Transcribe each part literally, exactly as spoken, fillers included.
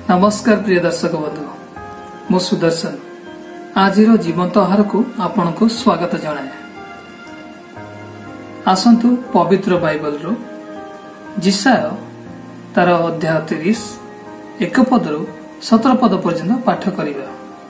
नमस्कार प्रिय दर्शक बंधु मु सुदर्शन आज जीवंत आहार को आपण को स्वागत जनाए। आसंतु पवित्र बाइबल रो जिसाय तार अध्याय तीस एक पद रु सतर पद पर्यंत पाठ करिबा।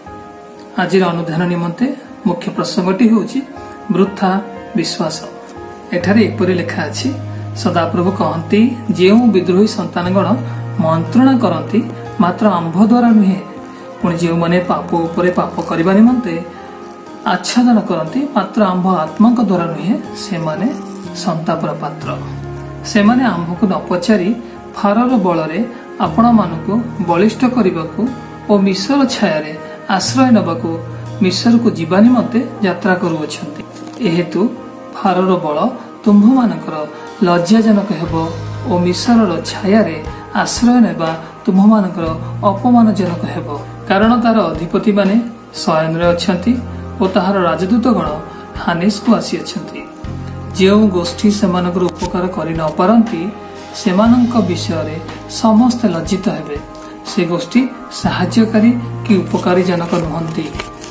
आज अनुधान निमंते मुख्य प्रसंगटी होची वृथा विश्वास। एठारे एपरि लिखा अछि, सदाप्रभु कहती जेउ विद्रोही संतानगण मंत्रणा करती मात्र आंभ द्वारा नुहे, पुणी जो मैंने पाप उपरे पाप करने निमंते आच्छादन करती मात्र आंभ आत्मा द्वारा नुहे, से माने संतापर पात्र। से माने आंभ को न पचारि फारर बल आपण मानकु बलिष्ठ करने और मिसर छाया आश्रय नबाकू मिसर को जीवा निमंते यात्रा करुअछंती। एहेतु फारर बल तुम्भ मानकर लज्जाजनक हेबो और मिसर छाया आश्रय नेबा तुम्ह मानकर अपमानजनक हेबो, कारण तार अधिपति माने शयन रे अछंती और ताहार राजदूत गण हानेस को आसी अछंती। जो गोष्ठी सेमानकर उपकार करि न पारंती सेमानक विषय रे समस्त लज्जित हेबे। से गोष्ठी सहायकारी कि उपकारी जनक नुहंती,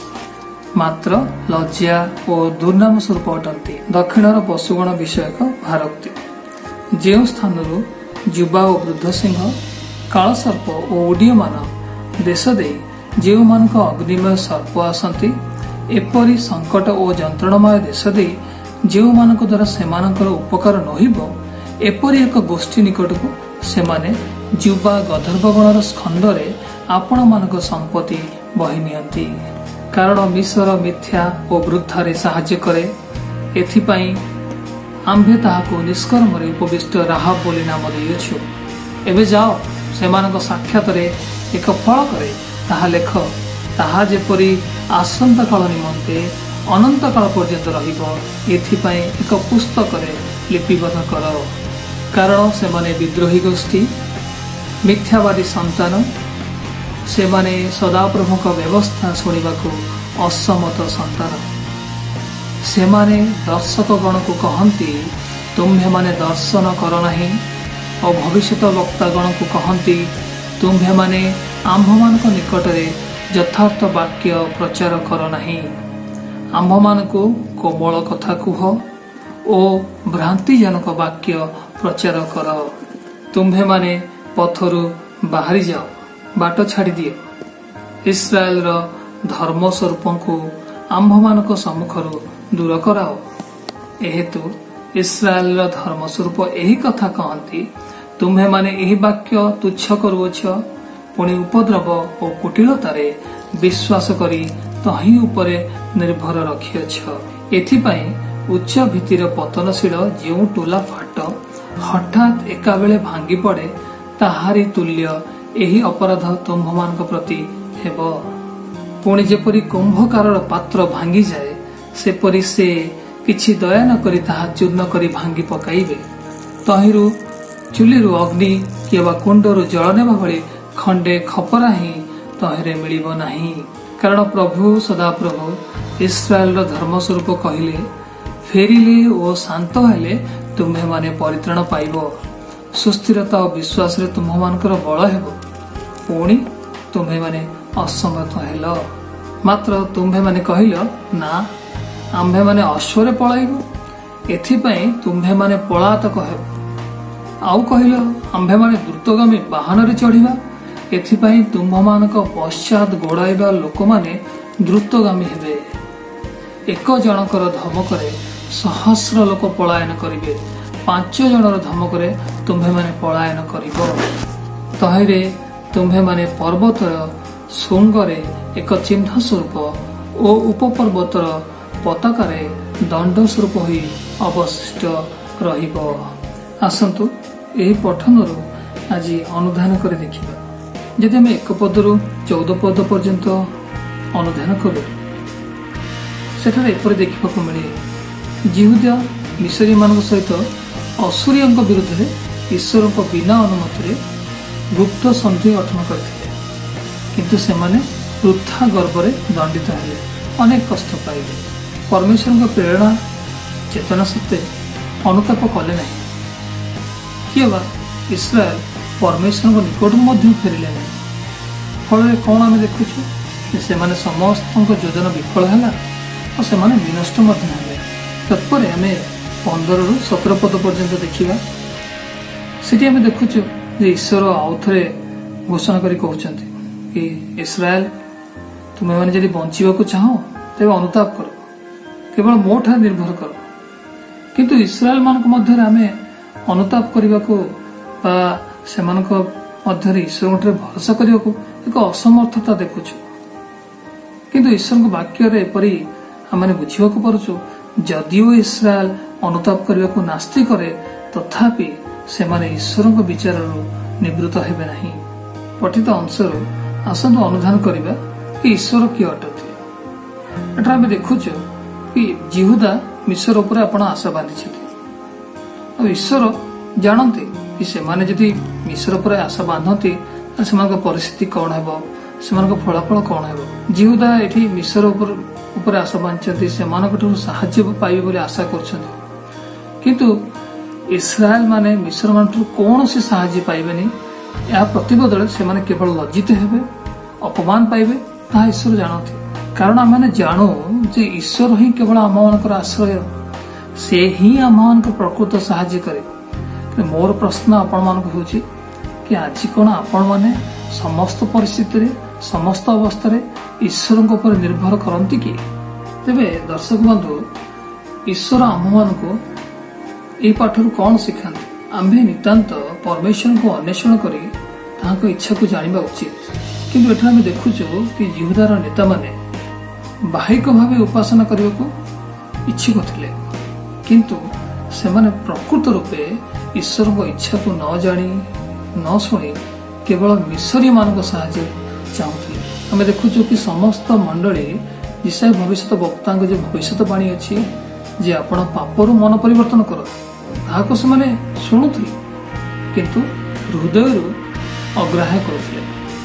मात्र लज्जा और दुर्नाम स्वरूप अटंती। दक्षिणर पशुगण विषयक भारक्ति जो स्थान युवा और वृद्ध सिंह कालसर्प और ओडीयमान देश दे जो मानक अग्निमय सर्प आसती, एपरी संकट और जंत्रणमय देश दे जो मानक द्वारा सेमानकर उपकार नहिबो, एपरी एक गोष्ठी निकट को सेमाने युवा गंधर्वगणर स्कंदरे आपण मानक संपत्ति बही नियंती। कारण मिसर मिथ्या और वृद्धारे साहाय्य करे, एथिपाई आंभे ताहाको निष्कर्म रे उपविष्ट राहाब बोली नाम देइछु। एबे जाओ सेमानक साक्षात रे एक फल करे ताहा लेख, ताहा जेपरी आसंता काल निमंते अनंत काल पर्यंत रहिबो, एथिपाई एक पुस्तक रे लिपिबद्ध कर। कारण सेमाने विद्रोही गोष्ठी मिथ्यावादी संतान, सेमाने सदाप्रभुक व्यवस्था शुणिबाकू असम्मत संतान। सेमाने दर्शक गण को कहती तुम्भे माने दर्शन कर नहीं, और भविष्यत वक्ता गण को कहती तुम्भे माने आंभ मानक निकट रे यथार्थ वाक्य प्रचार कर नहीं। आंभ मान को कोमल कथा कुह और भ्रांतिजनक वाक्य प्रचार कर। तुम्भे माने पथरु बाहरी जाओ, बाट छाड़ी दियो। इस्राएल रो धर्म स्वरूप को आंभ मानक सम्मुखरु दूर कराओ। एहेतु इस्राएल रो धर्म स्वरूप एही कथा कहती तुम्हे माने एही वाक्य तुच्छ करुअछ, पुणी उपद्रव और कुटिलतारे विश्वास करी तही उपरे निर्भर रखिअछ। एथिपाई उच्च भीतिर पतनशील जो टोला फाट हठात एका बेले भांगी पड़े, ताहारी तुल्य एही अपराध तुम्भ मानक प्रति हेबो। पुणी जेपरी कुंभकार पात्र भांगी जाए, सेपरी से किछि दया न करी ताहा चूर्ण करी भांगी पकाइबे। तहिरु चुलीरु अग्नि किबा कुंडरु जल नेबा भली खंडे खपरा ही तहिरे मिलिबो नाही। कारण प्रभु सदाप्रभु इस्राएल रो धर्म स्वरूप कहिले, फेरिले ओ शांत हेले तुम्हे माने परित्राण पाइबो। सुस्थिरता और विश्वास रे तुम्ह मानकर बल हेबो। पुणी तुम्हे माने असमर्थ हेलो, मात्र तुम्हे माने कहिलो ना आंभे माने अश्वरे पळाइबो, एथिपाई तुम्भे माने पलातक हेबो। आउ कहिलो आंभे माने द्रुतगामी वाहन रे चढ़िबा, एथिपाई तुम्भ मानक पश्चात गोड़ाइबा लोक माने द्रुतगामी हेबे। एक जनकर धमकरे सहस्र लोक पलायन करिवे, पांच जनर धमकरे तुम्भे माने पलायन करिबो। तहिरे तुम्भे माने पर्वतर शृंगरे एक चिन्ह स्वरूप और उपपर्वतर पताकारे दंड स्वरूप ही अवशिष्ट रहिबो। आसंतु एही पठनरु आज अनुधान कर देखिबा। यदि हम एक पदरु चौदह पद पर्यंत अनुधान करू, सेठारे एपरि देखिबाकू मिले, जिहुदा मिसरी मानक सहित असुरियंक विरुद्ध रे ईश्वरक बिना अनुमति गुप्त संधि गठन करथिले, किंतु सेमाने वृथा गर्भ रे दंडित हेले, अनेक कष्ट पाइले। परमेश्वर प्रेरणा चेतना सत्ते अनुताप कले नहीं। किए बा इस्राएल परमेश्वर निकट फेरिले नहीं, ଫଳରେ କ'ଣ ଆମେ ଦେଖୁଛୁ ଯେ ସେମାନେ ସମସ୍ତଙ୍କ ଯୋଜନା ବିଫଳ ହେଲା ଓ ସେମାନେ ବିନଷ୍ଟ ମଧ୍ୟ ହେଲେ। ତତ୍ପରେ ଆମେ ପନ୍ଦରରୁ ସତର ପଦ ପର୍ଯ୍ୟନ୍ତ ଦେଖିବା। ସେଠି ଆମେ ଦେଖୁଛୁ ଯେ ଈଶ୍ୱର ଆଉ ଥରେ ଘୋଷଣା କରି କହୁଛନ୍ତି କି ଇସ୍ରାଏଲ, ତୁମେମାନେ ଯଦି ବଞ୍ଚିବାକୁ ଚାହଁ ତେବେ ଅନୁତାପ କର, କେବଳ ମୋ ଠାରେ ନିର୍ଭର କର। କିନ୍ତୁ ଇସ୍ରାଏଲ ମାନଙ୍କ ମଧ୍ୟରେ ଆମେ ଅନୁତାପ କରିବାକୁ ବା ସେମାନଙ୍କ ମଧ୍ୟରେ ଈଶ୍ୱରଙ୍କଠାରେ ଭରସା କରିବାକୁ ଏକ ଅସମର୍ଥତା ଦେଖୁଛୁ। କିନ୍ତୁ ଈଶ୍ୱରଙ୍କ ବାକ୍ୟରେ ଏପରି ଆମେ ବୁଝିବାକୁ ପାରୁଛୁ, ଯଦିଓ ଇସ୍ରାଏଲ ଅନୁତାପ କରିବାକୁ ନାସ୍ତି କରେ ତଥାପି ସେମାନେ ଈଶ୍ୱରଙ୍କ ବିଚାରରୁ ନିବୃତ୍ତ ହେବେ ନାହିଁ। ପଠିତ ଅଂଶରୁ ଆସନ୍ତୁ ଅନୁଧ୍ୟାନ କରିବା କି ଈଶ୍ୱର କିଏ ଅଟନ୍ତି। ଏଠାରେ ଆମେ ଦେଖୁଛୁ କି ଜିହୁଦା ମିଶ୍ର ଉପରେ ଆପଣ ଆଶା ବାନ୍ଧିଛନ୍ତି ଆଉ ଈଶ୍ୱର ଜାଣନ୍ତି କି ସେମାନେ ଯଦି ମିଶ୍ର ଉପରେ ଆଶା ବାନ୍ଧନ୍ତି ତାହେଲେ ସେମାନଙ୍କ ପରିସ୍ଥିତି କ'ଣ ହେବ, ସେମାନଙ୍କ ଫଳାଫଳ କ'ଣ ହେବ। ଜିହୁଦା ଏଠି ମିଶ୍ର ଉପରେ ଆଶା ବାନ୍ଧିଛନ୍ତି, ସେମାନଙ୍କଠାରୁ ସାହାଯ୍ୟ ପାଇବେ ବୋଲି ଆଶା କରୁଛନ୍ତି। କିନ୍ତୁ ଇସ୍ରାଏଲ ମାନେ ମିଶ୍ର ମାନଙ୍କଠାରୁ କୌଣସି ସାହାଯ୍ୟ ପାଇବେନି। ଏହା ପ୍ରତିବଦଳରେ ସେମାନେ କେବଳ ଲଜ୍ଜିତ ହେବେ, ଅପମାନ ପାଇବେ, ତାହା ଈଶ୍ୱର ଜାଣନ୍ତି। କାରଣ ଆମେ ଜାଣୁ ଯେ ଈଶ୍ୱର ହିଁ କେବଳ ଆମମାନଙ୍କର ଆଶ୍ରୟ, ସେ ହିଁ ଆମମାନଙ୍କର ପ୍ରକୃତ ସାହାଯ୍ୟ କରେ। ମୋର ପ୍ରଶ୍ନ ଆପଣମାନଙ୍କୁ ହେଉଛି କି ଆଜି କ'ଣ ଆପଣମାନେ ସମସ୍ତ ପରିସ୍ଥିତିରେ ସମସ୍ତ ଅବସ୍ଥାରେ ଈଶ୍ୱରଙ୍କ ଉପରେ ନିର୍ଭର କରନ୍ତି କି? ତେବେ ଦର୍ଶକ ବନ୍ଧୁ, ଈଶ୍ୱର ଆମମାନଙ୍କୁ ଏହି ପାଠରୁ କ'ଣ ଶିଖାନ୍ତି? ଆମ୍ଭେ ନିତାନ୍ତ ପରମେଶ୍ୱରଙ୍କୁ ଅନ୍ୱେଷଣ କରି ତାହାଙ୍କ ଇଚ୍ଛାକୁ ଜାଣିବା ଉଚିତ। କିନ୍ତୁ ଏଠାରେ ଆମେ ଦେଖୁଛୁ କି ଜିହୁଦାର ନେତାମାନେ ବାହିକ ଭାବେ ଉପାସନା କରିବାକୁ ଇଚ୍ଛୁକ ଥିଲେ, କିନ୍ତୁ ସେମାନେ ପ୍ରକୃତ ରୂପେ ଈଶ୍ୱରଙ୍କ ଇଚ୍ଛାକୁ ନ ଜାଣି ନ ଶୁଣି କେବଳ ମିଶରୀୟ ମାନଙ୍କ ସାହାଯ୍ୟ ଚାହୁଁଥିଲେ। ଆମେ ଦେଖୁଛୁ କି ସମସ୍ତ ମଣ୍ଡଳୀ ଇସାଇ ଭବିଷ୍ୟତ ବକ୍ତାଙ୍କ ଯେଉଁ ଭବିଷ୍ୟତ ବାଣୀ ଅଛି ଯେ ଆପଣ ପାପରୁ ମନ ପରିବର୍ତ୍ତନ କର, ତାହାକୁ ସେମାନେ ଶୁଣୁଥିଲେ କିନ୍ତୁ ହୃଦୟରୁ ଅଗ୍ରାହ୍ୟ କରୁଥିଲେ।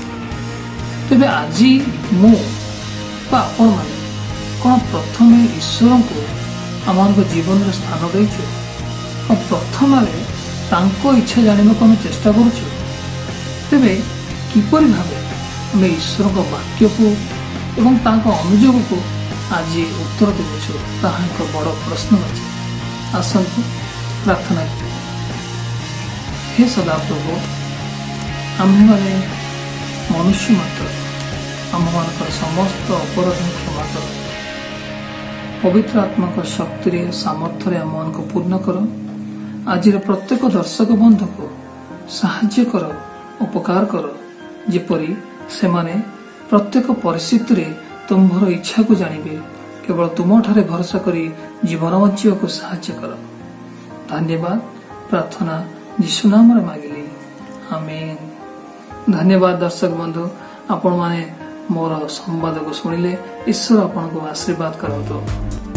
ତେବେ ଆଜି ମୁଁ ବା ଆପଣମାନେ କ'ଣ ପ୍ରଥମେ ଈଶ୍ୱରଙ୍କୁ ଆମମାନଙ୍କ ଜୀବନରେ ସ୍ଥାନ ଦେଇଛୁ? ପ୍ରଥମରେ ତାଙ୍କ ଇଚ୍ଛା ଜାଣିବାକୁ ଆମେ ଚେଷ୍ଟା କରୁଛୁ? ତେବେ କିପରି ଭାବେ ଆମେ ଈଶ୍ୱରଙ୍କ ବାକ୍ୟକୁ ଏବଂ ତାଙ୍କ ଅନୁଯୋଗକୁ ଆଜି ଉତ୍ତର ଦେଉଛୁ, ତାହା ଏକ ବଡ଼ ପ୍ରଶ୍ନବାଚୀ। ଆସନ୍ତୁ ପ୍ରାର୍ଥନା କରିବା। ହେ ସଦାପ୍ରଭୁ, ଆମ୍ଭେମାନେ ମନୁଷ୍ୟ ମାତ୍ର, ଆମମାନଙ୍କର ସମସ୍ତ ଅପରାଧ କ୍ଷମା କର। ପବିତ୍ର ଆତ୍ମାଙ୍କ ଶକ୍ତିରେ ସାମର୍ଥ୍ୟରେ ଆମମାନଙ୍କୁ ପୂର୍ଣ୍ଣ କର। ଆଜିର ପ୍ରତ୍ୟେକ ଦର୍ଶକ ବନ୍ଧୁକୁ ସାହାଯ୍ୟ କର, ଉପକାର କର, ଯେପରି ସେମାନେ ପ୍ରତ୍ୟେକ ପରିସ୍ଥିତିରେ ତୁମ୍ଭର ଇଚ୍ଛାକୁ ଜାଣିବେ। କେବଳ ତୁମଠାରେ ଭରସା କରି ଜୀବନ ବଞ୍ଚିବାକୁ ସାହାଯ୍ୟ କର। ଧନ୍ୟବାଦ। ପ୍ରାର୍ଥନା ଯୀଶୁ ନାମରେ ମାଗିଲି, ଆମେନ୍। ଧନ୍ୟବାଦ ଦର୍ଶକ ବନ୍ଧୁ, ଆପଣମାନେ ମୋର ସମ୍ବାଦକୁ ଶୁଣିଲେ। ଈଶ୍ୱର ଆପଣଙ୍କୁ ଆଶୀର୍ବାଦ କରନ୍ତୁ।